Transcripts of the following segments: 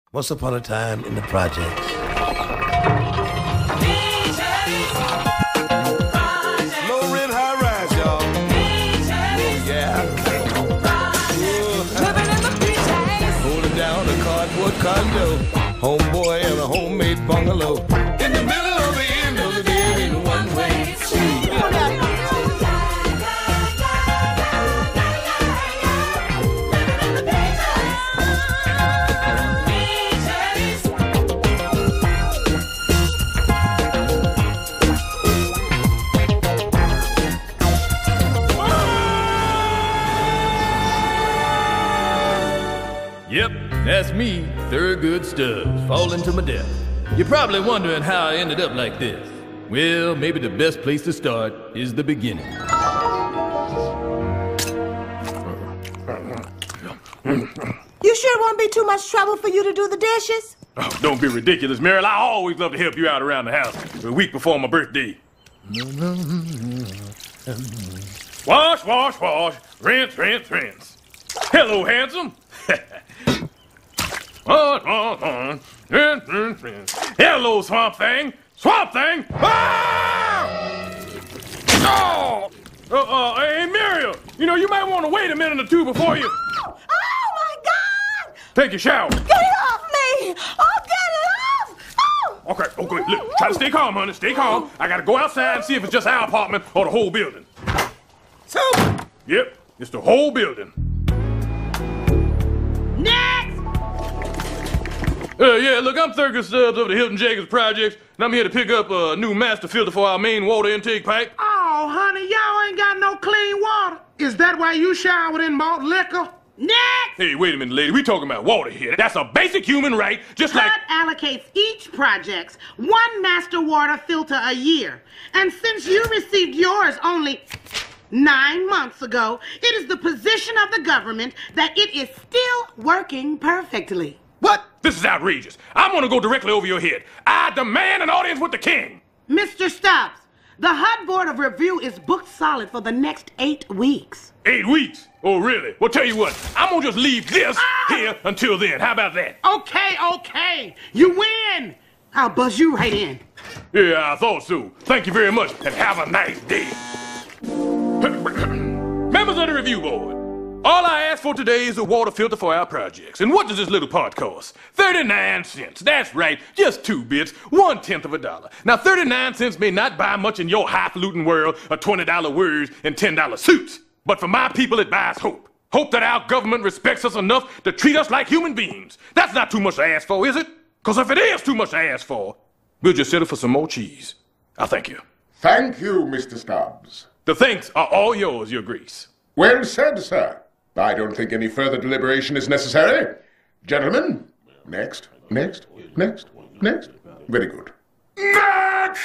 Once upon a time in the projects. Low rent, high rise, y'all. Yeah. Living in the PJs. Holding down a cardboard condo. Homeboy and a homemade bungalow. In the middle of the end of the day in one way. Yep, that's me, Thurgood Stubbs, falling to my death. You're probably wondering how I ended up like this. Well, maybe the best place to start is the beginning. You sure it won't be too much trouble for you to do the dishes? Oh, don't be ridiculous, Meryl. I always love to help you out around the house a week before my birthday. Wash, wash, wash. Rinse, rinse, rinse. Hello, handsome. Rinse, rinse, rinse. Hello, Swamp Thing. Swamp Thing. Ah! Oh! Hey, Muriel. You know, you might want to wait a minute or two before you... Oh my God! Take your shower. Get it off me! Oh, get it off! Oh! Okay. Look, try to stay calm, honey. Stay calm. I gotta go outside and see if it's just our apartment or the whole building. So? Yep, it's the whole building. Next! Yeah, look, I'm Thurgood Stubbs of the Hilton Jacobs Projects, and I'm here to pick up a new master filter for our main water intake pipe. Oh, honey, y'all ain't got no clean water. Is that why you showered in malt liquor? Next! Hey, wait a minute, lady. We talking about water here. That's a basic human right, just like... HUD allocates each project one master water filter a year. And since you received yours only 9 months ago, it is the position of the government that it is still working perfectly. What? This is outrageous. I'm gonna go directly over your head. I demand an audience with the king. Mr. Stubbs, the HUD Board of Review is booked solid for the next 8 weeks. 8 weeks? Oh, really? Well, tell you what, I'm gonna just leave this here until then. How about that? Okay. You win. I'll buzz you right in. Yeah, I thought so. Thank you very much, and have a nice day. Members of the review board, all I ask for today is a water filter for our projects. And what does this little part cost? 39 cents. That's right, just 2 bits, 1/10 of a dollar. Now, 39 cents may not buy much in your highfalutin world of $20 words and $10 suits. But for my people, it buys hope. Hope that our government respects us enough to treat us like human beings. That's not too much to ask for, is it? Because if it is too much to ask for, we'll just settle for some more cheese. I thank you. Thank you, Mr. Stubbs. The thanks are all yours, Your Grace. Well said, sir. I don't think any further deliberation is necessary. Gentlemen, next. Very good. Next!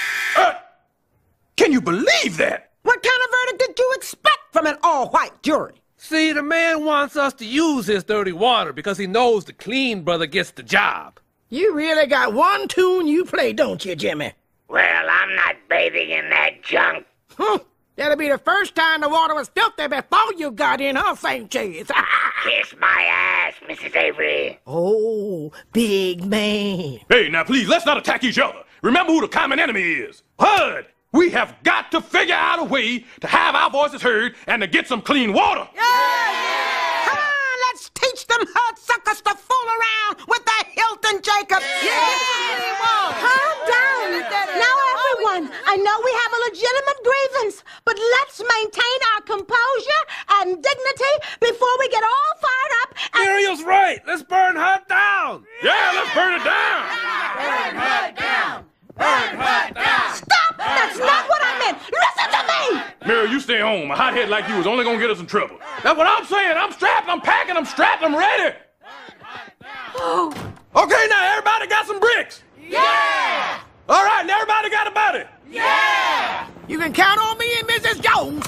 Can you believe that? What kind of verdict did you expect from an all-white jury? See, the man wants us to use his dirty water because he knows the clean brother gets the job. You really got one tune you play, don't you, Jimmy? Well, I'm not bathing in that junk. That'll be the first time the water was filthy before you got in, huh, St. Cheese? Kiss my ass, Mrs. Avery. Oh, big man. Hey, now please, let's not attack each other. Remember who the common enemy is. HUD! We have got to figure out a way to have our voices heard and to get some clean water. Yeah! Let's teach them HUD suckers to fool around with the Hilton Jacobs. Calm down. Now, everyone, I know we have a legitimate grievance, but let's maintain our composure and dignity before we get all fired up and... Muriel's right. Let's burn HUD down. Yeah, let's burn it down. Burn HUD down. Burn HUD down. Stop! That's not what I meant. Listen to me! Mary, you stay home. A hothead like you is only gonna get us in trouble. That's what I'm saying. I'm strapped, I'm packing, I'm strapped, I'm ready. Oh. Okay, now everybody got some bricks? Yeah! All right, and everybody got a buddy? Yeah! You can count on me and Mrs. Jones.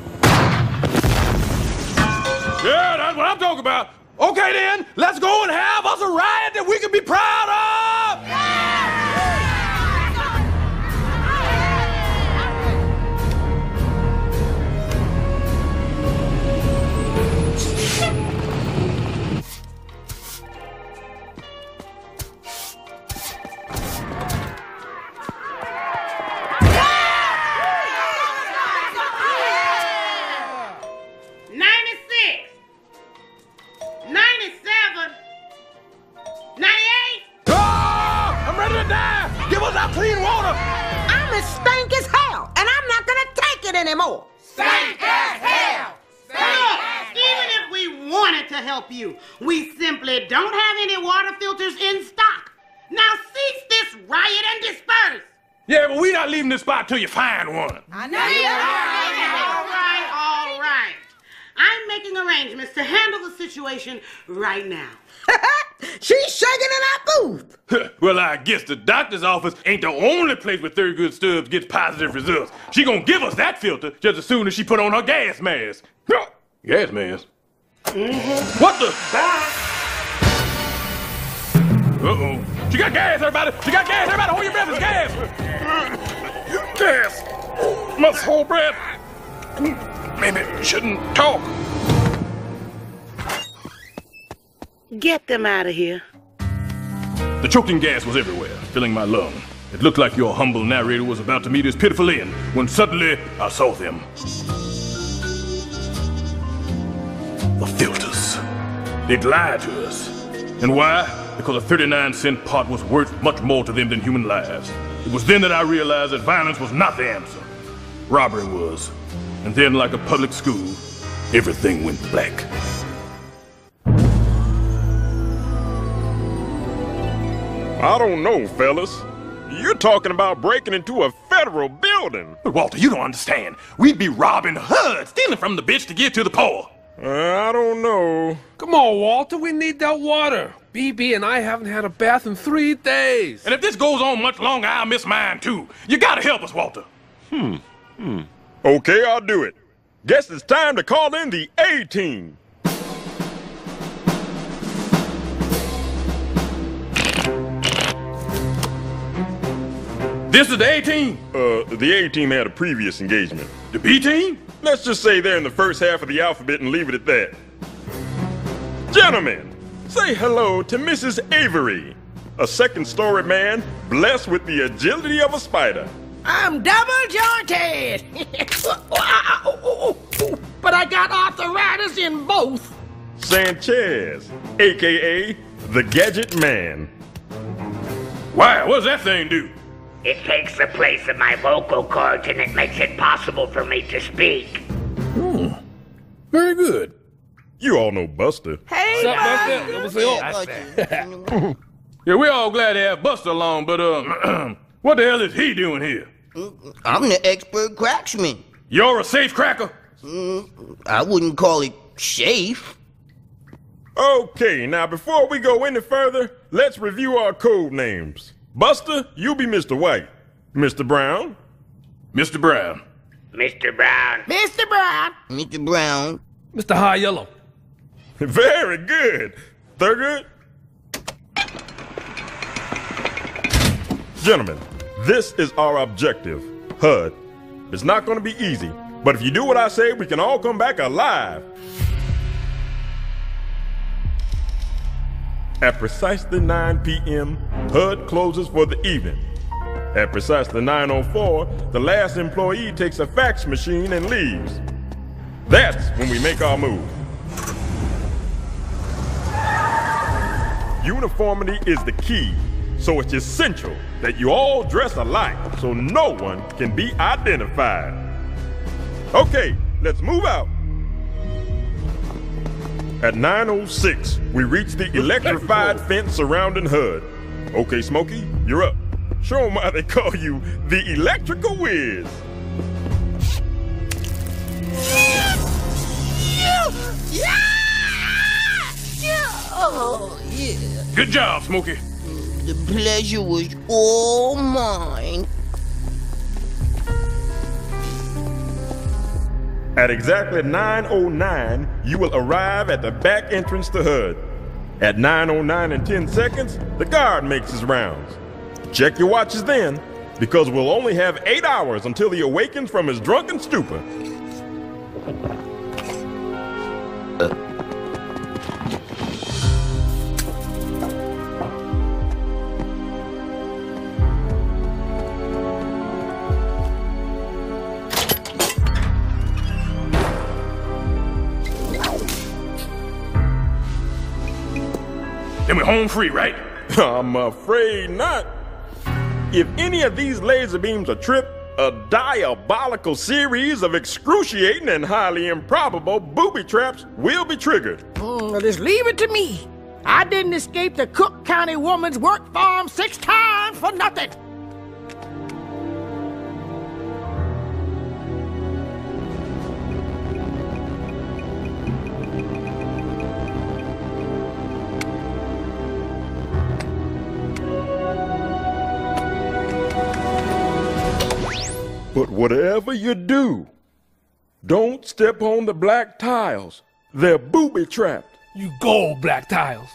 Yeah, that's what I'm talking about. Okay, then, let's go and have us a riot that we can be proud of. Yeah! clean water. I'm as stank as hell, and I'm not gonna take it anymore. Stank as hell! Look, even if we wanted to help you, we simply don't have any water filters in stock. Now cease this riot and disperse. Yeah, but we not leaving this spot till you find one. I know. All right. I'm making arrangements to handle the situation right now. She's shaking in our booth. Well, I guess the doctor's office ain't the only place where Thurgood Stubbs gets positive results. She gonna give us that filter just as soon as she put on her gas mask. Gas mask? What the? Uh-oh. She got gas, everybody! She got gas! Everybody, hold your breath! It's gas! Gas! Must hold breath. Maybe shouldn't talk. Get them out of here. The choking gas was everywhere, filling my lung. It looked like your humble narrator was about to meet his pitiful end, when suddenly I saw them. The filters. They'd lied to us. And why? Because a 39-cent pot was worth much more to them than human lives. It was then that I realized that violence was not the answer. Robbery was. And then, like a public school, everything went black. I don't know, fellas. You're talking about breaking into a federal building. But Walter, you don't understand. We'd be robbing HUD, stealing from the bitch to give to the poor. I don't know. Come on, Walter, we need that water. BB and I haven't had a bath in 3 days. And if this goes on much longer, I'll miss mine too. You gotta help us, Walter. Okay, I'll do it. Guess it's time to call in the A-Team. This is the A-Team? The A-Team had a previous engagement. The B-Team? Let's just say they're in the first half of the alphabet and leave it at that. Gentlemen, say hello to Mrs. Avery, a second-story man blessed with the agility of a spider. I'm double-jointed. But I got arthritis in both. Sanchez, a.k.a. the Gadget Man. Why? What does that thing do? It takes the place of my vocal cords and it makes it possible for me to speak. Very good. You all know Buster. Hey, Yeah, we're all glad to have Buster along, but, what the hell is he doing here? I'm the expert cracksman. You're a safe cracker? I wouldn't call it safe. Okay, now before we go any further, let's review our code names. Buster, you'll be Mr. White. Mr. Brown? Mr. Brown. Mr. Brown. Mr. Brown. Mr. Brown. Mr. High Yellow. Very good. Thurgood? Gentlemen, this is our objective, HUD. It's not going to be easy, but if you do what I say, we can all come back alive. At precisely 9 p.m., HUD closes for the evening. At precisely 9:04, the last employee takes a fax machine and leaves. That's when we make our move. Uniformity is the key, so it's essential that you all dress alike so no one can be identified. Okay, let's move out. At 9:06, we reach the electrified fence surrounding HUD. Okay, Smokey, you're up. Show them why they call you the Electrical Whiz. Oh, yeah. Good job, Smokey. The pleasure was all mine. At exactly 9:09, you will arrive at the back entrance to HUD. At 9:09 and 10 seconds, the guard makes his rounds. Check your watches then, because we'll only have 8 hours until he awakens from his drunken stupor. Then we're home free, right? I'm afraid not. If any of these laser beams are tripped, a diabolical series of excruciating and highly improbable booby traps will be triggered. Just leave it to me. I didn't escape the Cook County woman's work farm 6 times for nothing. But whatever you do, don't step on the black tiles. They're booby-trapped. You go, black tiles.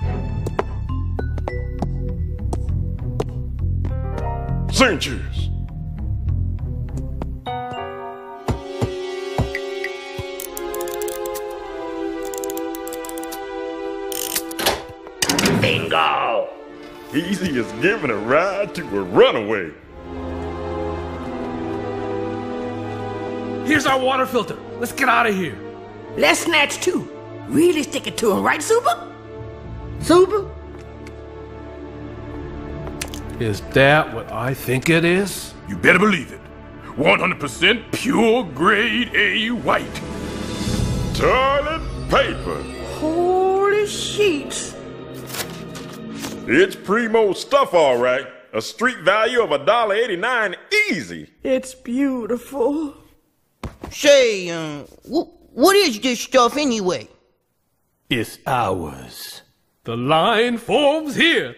Cinches. Bingo! Easy as giving a ride to a runaway. Here's our water filter. Let's get out of here. Let's snatch 2. Really stick it to him, right, Super? Super? Is that what I think it is? You better believe it. 100% pure grade A white. Toilet paper. Holy sheets. It's primo stuff, all right. A street value of $1.89 easy. It's beautiful. Say, what is this stuff anyway? It's ours. The line forms here.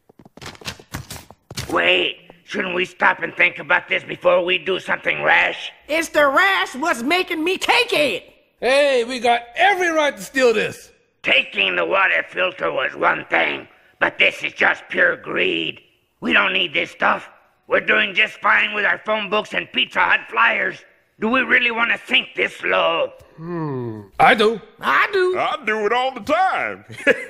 Wait, shouldn't we stop and think about this before we do something rash? It's the rash what's making me take it. Hey, we got every right to steal this. Taking the water filter was one thing, but this is just pure greed. We don't need this stuff. We're doing just fine with our phone books and Pizza Hut flyers. Do we really want to think this low? I do. I do it all the time.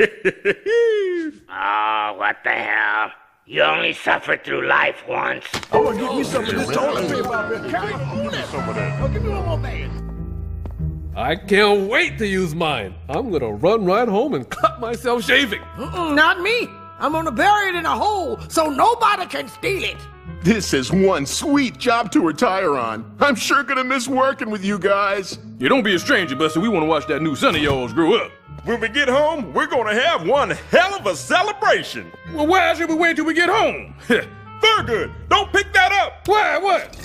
Oh, what the hell? You only suffer through life once. I want to give me some of this toilet paper. Give me one more bag. I can't wait to use mine. I'm gonna run right home and cut myself shaving. Not me. I'm gonna bury it in a hole so nobody can steal it. This is one sweet job to retire on. I'm sure gonna miss working with you guys. Yeah, don't be a stranger, Buster. We want to watch that new son of yours grow up. When we get home, we're gonna have one hell of a celebration. Well, why should we wait till we get home? Thurgood, don't pick that up. Why? What?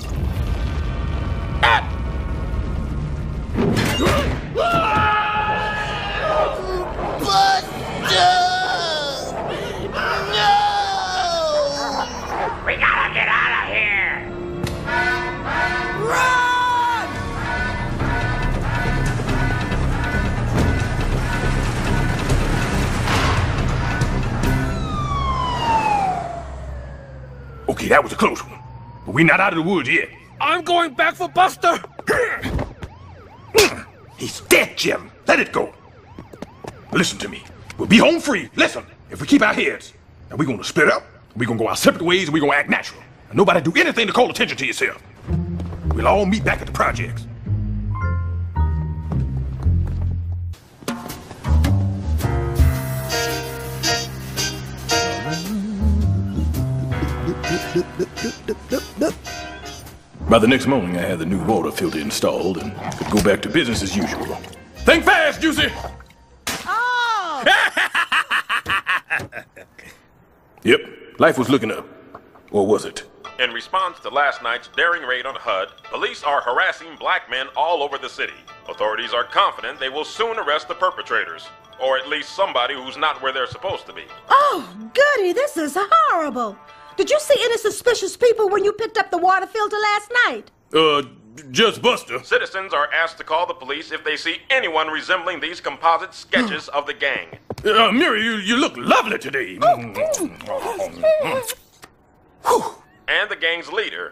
We gotta get out of here! Run! Okay, that was a close one. But we're not out of the woods yet. I'm going back for Buster. He's dead, Jim. Let it go. Listen to me. We'll be home free. Listen, if we keep our heads, now we're gonna split up, we're gonna go our separate ways, and we're gonna act natural. And nobody do anything to call attention to yourself. We'll all meet back at the projects. By the next morning, I had the new water filter installed and could go back to business as usual. Think fast, Juicy! Oh! Yep, life was looking up. Or was it? In response to last night's daring raid on HUD, police are harassing black men all over the city. Authorities are confident they will soon arrest the perpetrators. Or at least somebody who's not where they're supposed to be. Oh, goody, this is horrible. Did you see any suspicious people when you picked up the water filter last night? Just Buster. Citizens are asked to call the police if they see anyone resembling these composite sketches of the gang. Mary, you look lovely today. And the gang's leader.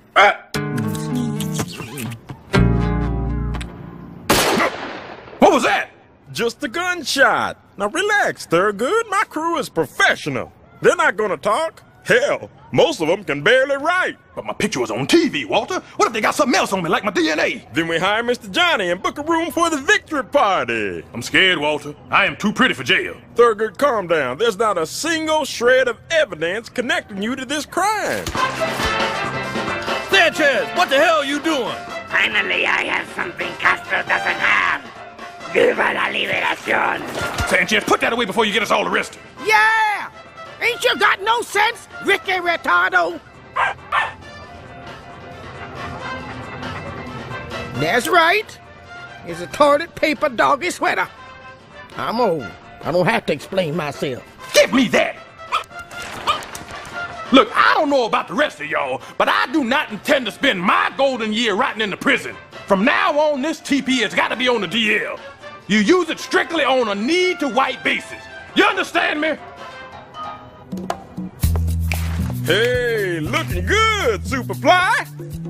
What was that? Just a gunshot. Now relax, Thurgood. My crew is professional. They're not gonna talk. Hell, most of them can barely write. But my picture was on TV, Walter. What if they got something else on me, like my DNA? Then we hire Mr. Johnny and book a room for the victory party. I'm scared, Walter. I am too pretty for jail. Thurgood, calm down. There's not a single shred of evidence connecting you to this crime. Sanchez, what the hell are you doing? Finally, I have something Castro doesn't have. Viva la liberación. Sanchez, put that away before you get us all arrested. Yeah! Ain't you got no sense, Ricky Retardo? That's right. It's a toilet paper doggy sweater. I'm old. I don't have to explain myself. Give me that! Look, I don't know about the rest of y'all, but I do not intend to spend my golden year rotting in the prison. From now on, this TP has got to be on the DL. You use it strictly on a need-to-white basis. You understand me? Hey, looking good, Superfly.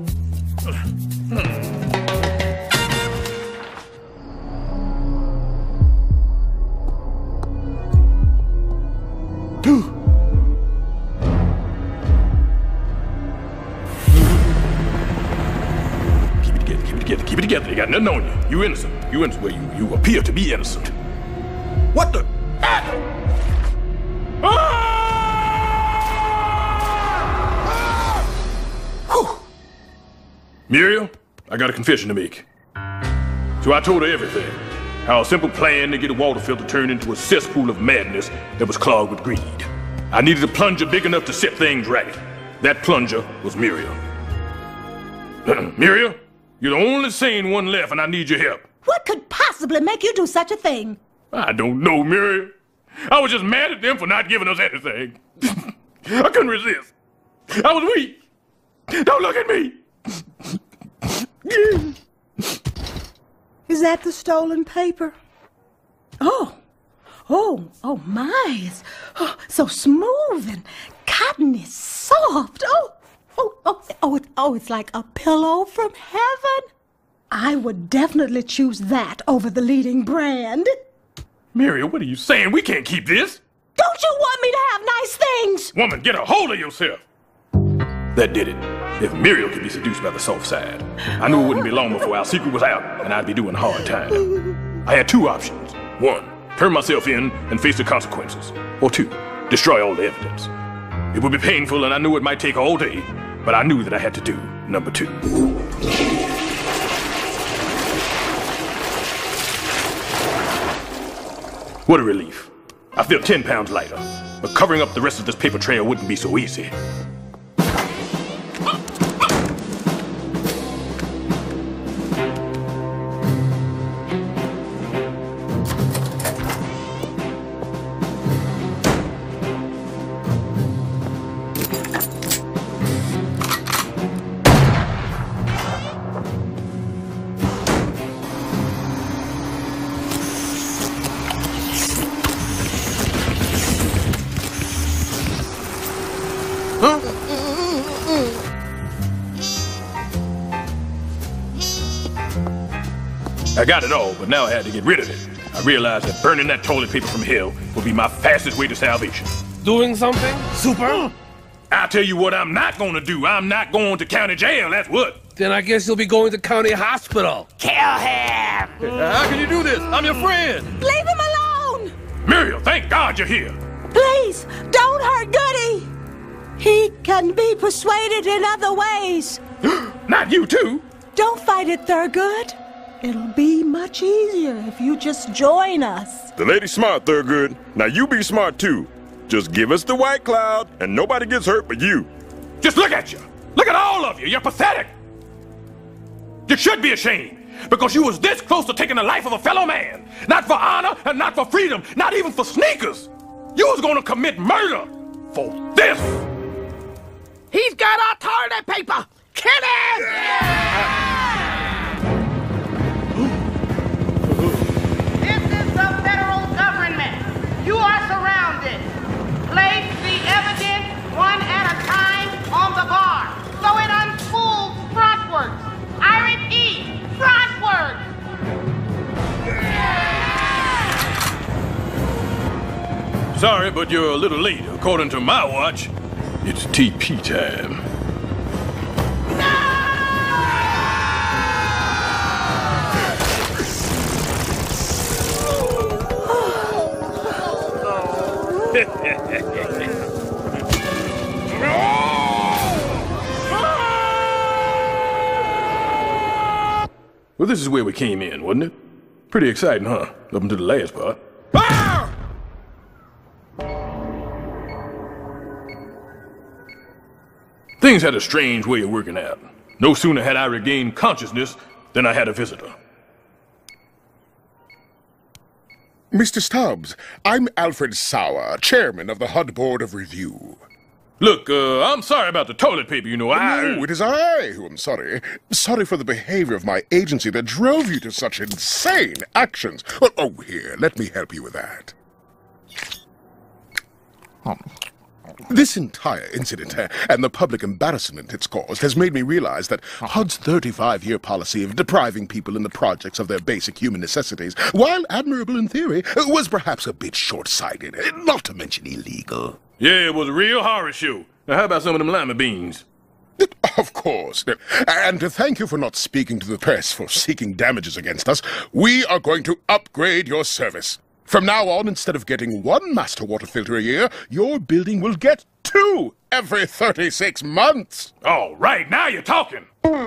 Keep it together. You got nothing on you. You innocent. You innocent. Well, you appear to be innocent. What the? Muriel, I got a confession to make. So I told her everything. How a simple plan to get a water filter turned into a cesspool of madness that was clogged with greed. I needed a plunger big enough to set things right. That plunger was Muriel. Muriel, you're the only sane one left, and I need your help. What could possibly make you do such a thing? I don't know, Muriel. I was just mad at them for not giving us anything. I couldn't resist. I was weak. Don't look at me. Is that the stolen paper? Oh my. So smooth and cottony soft. It's like a pillow from heaven. I would definitely choose that over the leading brand. Muriel, what are you saying? We can't keep this. Don't you want me to have nice things? Woman, get a hold of yourself. That did it. If Muriel could be seduced by the soft side, I knew it wouldn't be long before our secret was out and I'd be doing hard time. I had two options. One, turn myself in and face the consequences. Or two, destroy all the evidence. It would be painful and I knew it might take all day, but I knew that I had to do number two. What a relief. I feel 10 pounds lighter, but covering up the rest of this paper trail wouldn't be so easy. I got it all, but now I had to get rid of it. I realized that burning that toilet paper from hell would be my fastest way to salvation. Doing something? Super? I'll tell you what I'm not gonna do. I'm not going to county jail, that's what. Then I guess you'll be going to county hospital. Kill him! How can you do this? I'm your friend. Leave him alone! Muriel, thank God you're here. Please, don't hurt Goody. He can be persuaded in other ways. Not you too. Don't fight it, Thurgood. It'll be much easier if you just join us. The lady's smart, Thurgood. Now you be smart too. Just give us the white cloud and nobody gets hurt but you. Just look at you. Look at all of you. You're pathetic. You should be ashamed because you was this close to taking the life of a fellow man. Not for honor and not for freedom, not even for sneakers. You was gonna commit murder for this. He's got our toilet paper. Kill him! This is the federal government. You are surrounded. Place the evidence one at a time on the bar so it unfolds frontwards. I repeat, frontwards. Sorry, but you're a little late, according to my watch. It's TP time. Well, this is where we came in, wasn't it? Pretty exciting, huh? Up until the last part. Ah! Things had a strange way of working out. No sooner had I regained consciousness than I had a visitor. Mr. Stubbs, I'm Alfred Sauer, chairman of the HUD Board of Review. Look, I'm sorry about the toilet paper, you know. No, it is I who am sorry. Sorry for the behavior of my agency that drove you to such insane actions. Oh, here, let me help you with that. This entire incident and the public embarrassment it's caused has made me realize that HUD's 35-year policy of depriving people in the projects of their basic human necessities, while admirable in theory, was perhaps a bit short-sighted, not to mention illegal. Yeah, it was a real horror show. Now, how about some of them lima beans? Of course. And to thank you for not speaking to the press for seeking damages against us, we are going to upgrade your service. From now on, instead of getting one master water filter a year, your building will get 2 every 36 months. All right, now you're talking.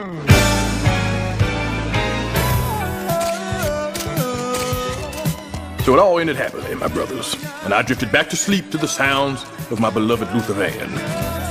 So it all ended happily, my brothers, and I drifted back to sleep to the sounds of my beloved Luther Van.